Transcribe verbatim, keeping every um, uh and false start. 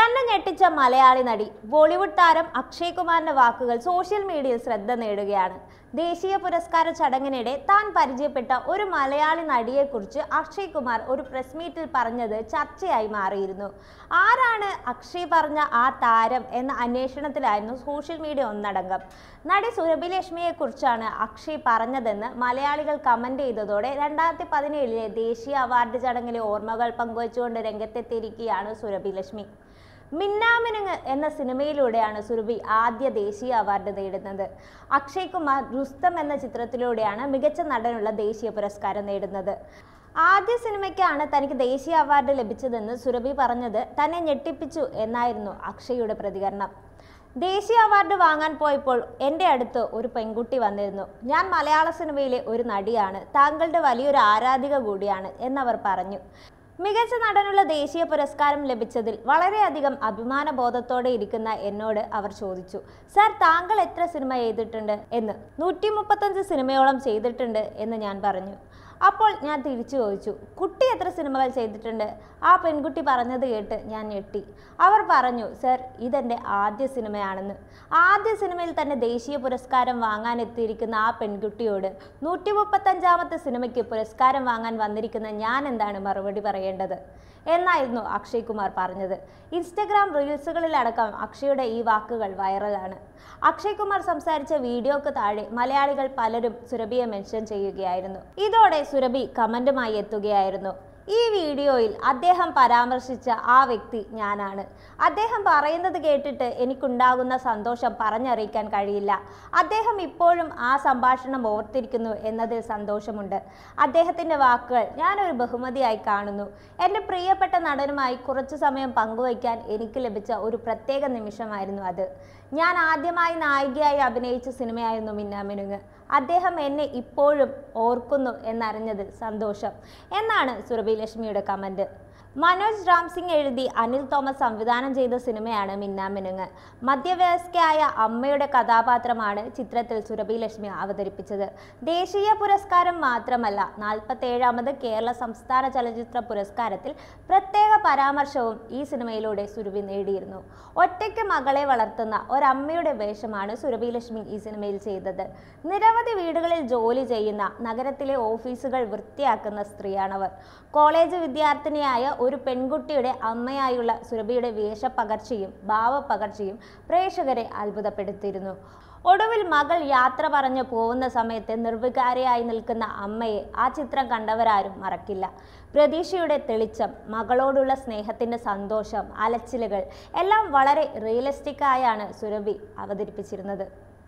തന്നെ ഞെട്ടിച്ച മലയാളി നടി ബോളിവുഡ് താരം അക്ഷയ് കുമാറിന്റെ വാക്കുകൾ സോഷ്യൽ മീഡിയയിൽ ശ്രദ്ധ നേടുകയാണ്. ദേശീയ പുരസ്കാര ചടങ്ങിനിടെ താൻ പരിചയപ്പെട്ട ഒരു മലയാളി നടിയെക്കുറിച്ച് അക്ഷയ് കുമാർ ഒരു പ്രസ് മീറ്റിൽ പറഞ്ഞത് ചർച്ചയായി മാറിയിരുന്നു. ആരാണ് അക്ഷയ് പറഞ്ഞ ആ താരം എന്ന അന്വേഷണത്തിലായിരുന്നു സോഷ്യൽ മീഡിയ ഒന്നടങ്കം. നടി സുരഭി ലക്ഷ്മിയെക്കുറിച്ചാണ് അക്ഷയ് പറഞ്ഞതെന്ന് മലയാളികൾ കമന്റ് ചെയ്തതോടെ രണ്ടായിരത്തി പതിനേഴിലെ ദേശീയ അവാർഡ് ചടങ്ങിലെ ഓർമ്മകൾ പങ്കുവച്ചുകൊണ്ട് രംഗത്തെത്തിയിരിക്കുകയാണ് സുരഭി ലക്ഷ്മി. മിന്നാമിനുങ്ങ് എന്ന സിനിമയിലൂടെയാണ് സുരഭി ആദ്യ ദേശീയ അവാർഡ് നേടുന്നത്. അക്ഷയ് കുമാർ രുസ്തം എന്ന ചിത്രത്തിലൂടെയാണ് മികച്ച നടനുള്ള ദേശീയ പുരസ്കാരം നേടുന്നത്. ആദ്യ സിനിമയ്ക്കാണ് തനിക്ക് ദേശീയ അവാർഡ് ലഭിച്ചതെന്ന് സുരഭി പറഞ്ഞത് തന്നെ ഞെട്ടിപ്പിച്ചു എന്നായിരുന്നു അക്ഷയുടെ പ്രതികരണം. ദേശീയ അവാർഡ് വാങ്ങാൻ പോയപ്പോൾ എൻ്റെ അടുത്ത് ഒരു പെൺകുട്ടി വന്നിരുന്നു. ഞാൻ മലയാള സിനിമയിലെ ഒരു നടിയാണ്, താങ്കളുടെ വലിയൊരു ആരാധിക കൂടിയാണ് എന്നവർ പറഞ്ഞു. മികച്ച നടനുള്ള ദേശീയ പുരസ്കാരം ലഭിച്ചതിൽ വളരെയധികം അഭിമാന ബോധത്തോടെ ഇരിക്കുന്ന എന്നോട് അവർ ചോദിച്ചു, സാർ താങ്കൾ എത്ര സിനിമ ചെയ്തിട്ടുണ്ട് എന്ന്. നൂറ്റി മുപ്പത്തഞ്ച് സിനിമയോളം ചെയ്തിട്ടുണ്ട് എന്ന് ഞാൻ പറഞ്ഞു. അപ്പോൾ ഞാൻ തിരിച്ചു ചോദിച്ചു, കുട്ടി എത്ര സിനിമകൾ ചെയ്തിട്ടുണ്ട്? ആ പെൺകുട്ടി പറഞ്ഞത് കേട്ട് ഞാൻ ഞെട്ടി. അവർ പറഞ്ഞു, സർ ഇതെൻ്റെ ആദ്യ സിനിമയാണെന്ന്. ആദ്യ സിനിമയിൽ തന്നെ ദേശീയ പുരസ്കാരം വാങ്ങാൻ എത്തിയിരിക്കുന്ന ആ പെൺകുട്ടിയോട് നൂറ്റി മുപ്പത്തഞ്ചാമത്തെ സിനിമയ്ക്ക് പുരസ്കാരം വാങ്ങാൻ വന്നിരിക്കുന്ന ഞാൻ എന്താണ് മറുപടി പറയേണ്ടത് എന്നായിരുന്നു അക്ഷയ് കുമാർ പറഞ്ഞത്. ഇൻസ്റ്റഗ്രാം റീൽസുകളിലടക്കം അക്ഷയുടെ ഈ വാക്കുകൾ വൈറലാണ്. അക്ഷയ് കുമാർ സംസാരിച്ച വീഡിയോക്ക് താഴെ മലയാളികൾ പലരും സുരഭിയെ മെൻഷൻ ചെയ്യുകയായിരുന്നു. ഇതോടെ സുരഭി കമന്റുമായി എത്തുകയായിരുന്നു. ഈ വീഡിയോയിൽ അദ്ദേഹം പരാമർശിച്ച ആ വ്യക്തി ഞാനാണ്. അദ്ദേഹം പറയുന്നത് കേട്ടിട്ട് എനിക്കുണ്ടാകുന്ന സന്തോഷം പറഞ്ഞറിയിക്കാൻ കഴിയില്ല. അദ്ദേഹം ഇപ്പോഴും ആ സംഭാഷണം ഓർത്തിരിക്കുന്നു എന്നതിൽ സന്തോഷമുണ്ട്. അദ്ദേഹത്തിൻ്റെ വാക്കുകൾ ഞാനൊരു ബഹുമതിയായി കാണുന്നു. എൻ്റെ പ്രിയപ്പെട്ട നടനുമായി കുറച്ചു സമയം പങ്കുവയ്ക്കാൻ എനിക്ക് ലഭിച്ച ഒരു പ്രത്യേക നിമിഷമായിരുന്നു അത്. ഞാൻ ആദ്യമായി നായികയായി അഭിനയിച്ച സിനിമയായിരുന്നു മിന്നാമിനുങ്ങ്. അദ്ദേഹം എന്നെ ഇപ്പോഴും ഓർക്കുന്നു എന്നറിഞ്ഞതിൽ സന്തോഷം എന്നാണ് സുരഭി ലക്ഷ്മിയുടെ കമന്റ്. മനോജ് രാംസിംഗ് എഴുതി അനിൽ തോമസ് സംവിധാനം ചെയ്ത സിനിമയാണ് മിന്നാമിനുങ്ങ്. മധ്യവയസ്കയായ അമ്മയുടെ കഥാപാത്രമാണ് ചിത്രത്തിൽ സുരഭി ലക്ഷ്മി അവതരിപ്പിച്ചത്. ദേശീയ പുരസ്കാരം മാത്രമല്ല, നാൽപ്പത്തേഴാമത് കേരള സംസ്ഥാന ചലച്ചിത്ര പുരസ്കാരത്തിൽ പ്രത്യേക പരാമർശവും ഈ സിനിമയിലൂടെ സുരഭി നേടിയിരുന്നു. ഒറ്റയ്ക്ക് മകളെ വളർത്തുന്ന ഒരമ്മയുടെ വേഷമാണ് സുരഭി ലക്ഷ്മി ഈ സിനിമയിൽ ചെയ്തത്. നിരവധി വീടുകളിൽ ജോലി ചെയ്യുന്ന, നഗരത്തിലെ ഓഫീസുകൾ വൃത്തിയാക്കുന്ന സ്ത്രീയാണവർ. കോളേജ് വിദ്യാർത്ഥിനിയായ ഒരു പെൺകുട്ടിയുടെ അമ്മയായുള്ള സുരഭിയുടെ വേഷപ്പകർച്ചയും ഭാവപ്പകർച്ചയും പ്രേക്ഷകരെ അത്ഭുതപ്പെടുത്തിയിരുന്നു. ഒടുവിൽ മകൾ യാത്ര പറഞ്ഞു പോകുന്ന സമയത്ത് നിർവികാരയായി നിൽക്കുന്ന അമ്മയെ ആ ചിത്രം കണ്ടവരാരും മറക്കില്ല. പ്രതീക്ഷയുടെ തെളിച്ചം, മകളോടുള്ള സ്നേഹത്തിൻ്റെ സന്തോഷം, അലച്ചിലുകൾ എല്ലാം വളരെ റിയലിസ്റ്റിക്കായാണ് സുരഭി അവതരിപ്പിച്ചിരുന്നത്.